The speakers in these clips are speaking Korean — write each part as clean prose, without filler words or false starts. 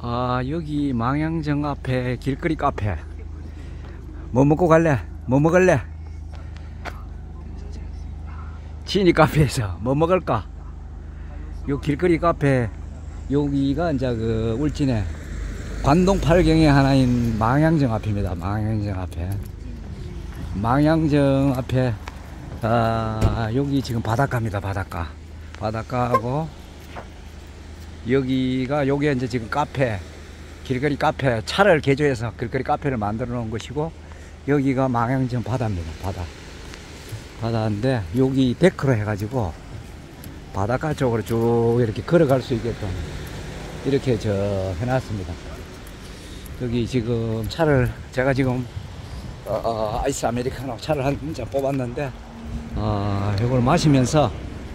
여기 망향정 앞에 길거리 카페. 뭐 먹고 갈래? 뭐 먹을래? 지니 카페에서 뭐 먹을까? 요 길거리 카페, 여기가 이제 그 울진의 관동 8경의 하나인 망향정 앞입니다. 망향정 앞에. 망향정 앞에, 여기 지금 바닷가입니다. 바닷가하고, 요게 이제 지금 카페, 길거리 카페, 차를 개조해서 길거리 카페를 만들어 놓은 것이고, 여기가 망향정 바다입니다. 바다인데, 여기 데크로 해가지고, 바닷가 쪽으로 쭉 이렇게 걸어갈 수 있게끔, 이렇게 해놨습니다. 여기 지금 차를, 제가 지금, 아이스 아메리카노 차를 한 잔 뽑았는데, 이걸 마시면서,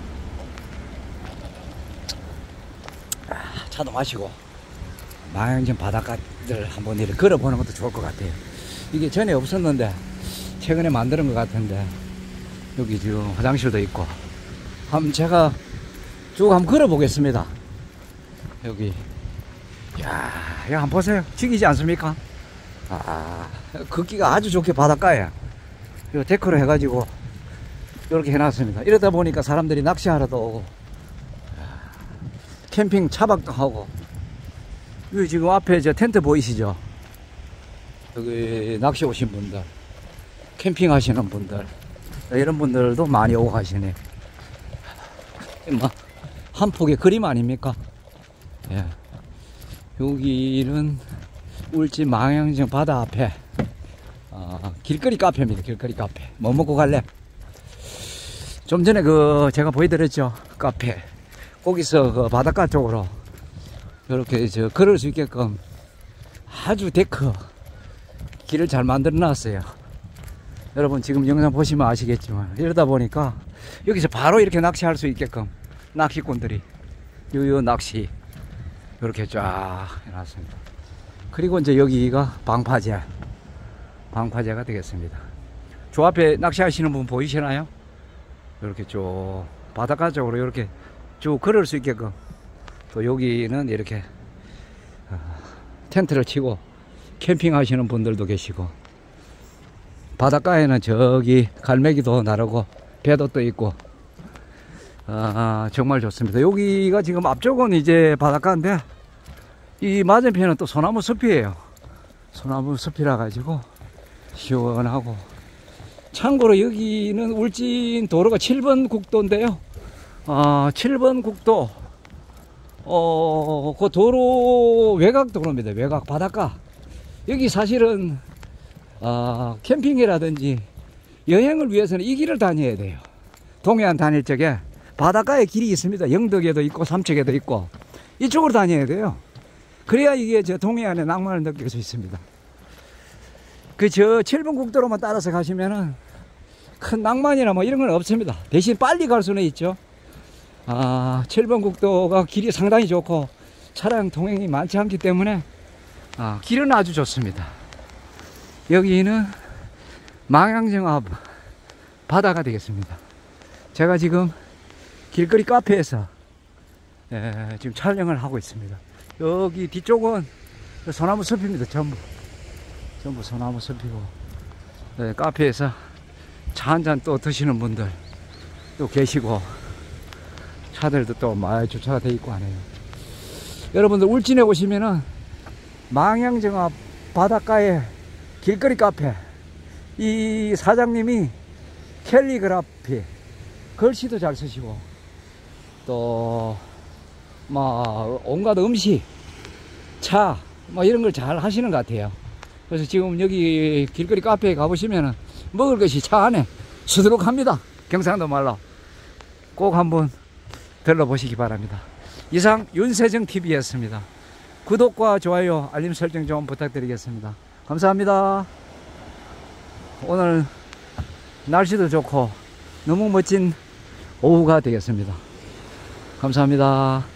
차도 마시고 망향정 바닷가를 한번 이렇게 걸어보는 것도 좋을 것 같아요. 이게 전에 없었는데 최근에 만드는 것 같은데, 여기 지금 화장실도 있고, 제가 쭉 한번 걸어 보겠습니다. 여기 한번 보세요. 죽이지 않습니까? 걷기가 아주 좋게 바닷가에 요 데크로 해가지고 이렇게 해놨습니다. 이러다 보니까 사람들이 낚시하러도 오고, 캠핑 차박도 하고, 여기 지금 앞에 텐트 보이시죠? 여기 낚시 오신 분들, 캠핑 하시는 분들, 이런 분들도 많이 오고 가시네. 한 폭의 그림 아닙니까? 예. 여기는 울진 망향정 바다 앞에, 길거리 카페입니다. 길거리 카페. 뭐 먹고 갈래? 좀 전에 제가 보여드렸죠? 카페. 거기서 바닷가 쪽으로 이렇게 걸을 수 있게끔 아주 데크 길을 잘 만들어 놨어요. 여러분 지금 영상 보시면 아시겠지만, 이러다 보니까 여기서 바로 이렇게 낚시할 수 있게끔 낚시꾼들이 요 낚시 이렇게 쫙 해놨습니다. 그리고 이제 여기가 방파제가 되겠습니다. 저 앞에 낚시하시는 분 보이시나요? 이렇게 쭉 바닷가 쪽으로 이렇게 쭉 걸을 수 있게끔, 또 여기는 이렇게 텐트를 치고 캠핑 하시는 분들도 계시고, 바닷가에는 저기 갈매기도 나르고 배도 또 있고, 정말 좋습니다. 여기가 지금 앞쪽은 이제 바닷가인데, 이 맞은편은 또 소나무 숲이에요. 소나무 숲이라 가지고 시원하고, 참고로 여기는 울진 도로가 7번 국도인데요. 7번 국도, 그 도로 외곽 도로입니다. 외곽 바닷가. 여기 사실은, 캠핑이라든지 여행을 위해서는 이 길을 다녀야 돼요. 동해안 다닐 적에 바닷가에 길이 있습니다. 영덕에도 있고 삼척에도 있고, 이쪽으로 다녀야 돼요. 그래야 이게 동해안의 낭만을 느낄 수 있습니다. 7번 국도로만 따라서 가시면은 큰 낭만이나 뭐 이런 건 없습니다. 대신 빨리 갈 수는 있죠. 7번 국도가 길이 상당히 좋고 차량 통행이 많지 않기 때문에 길은 아주 좋습니다. 여기는 망향정 앞 바다가 되겠습니다. 제가 지금 길거리 카페에서 지금 촬영을 하고 있습니다. 여기 뒤쪽은 소나무 숲입니다. 전부 소나무 숲이고, 카페에서 차 한잔 또 드시는 분들 또 계시고, 차들도 또 많이 주차가 돼 있고 하네요. 여러분들 울진에 오시면은 망향정 앞 바닷가에 길거리 카페, 이 사장님이 캘리그라피 글씨도 잘 쓰시고, 또 온갖 음식, 차 이런 걸 잘 하시는 것 같아요. 그래서 지금 여기 길거리 카페에 가보시면은 먹을 것이 차 안에 수두룩합니다. 경상도 말로 꼭 한번 들러보시기 바랍니다. 이상 윤세정TV였습니다. 구독과 좋아요, 알림 설정 좀 부탁드리겠습니다. 감사합니다. 오늘 날씨도 좋고 너무 멋진 오후가 되겠습니다. 감사합니다.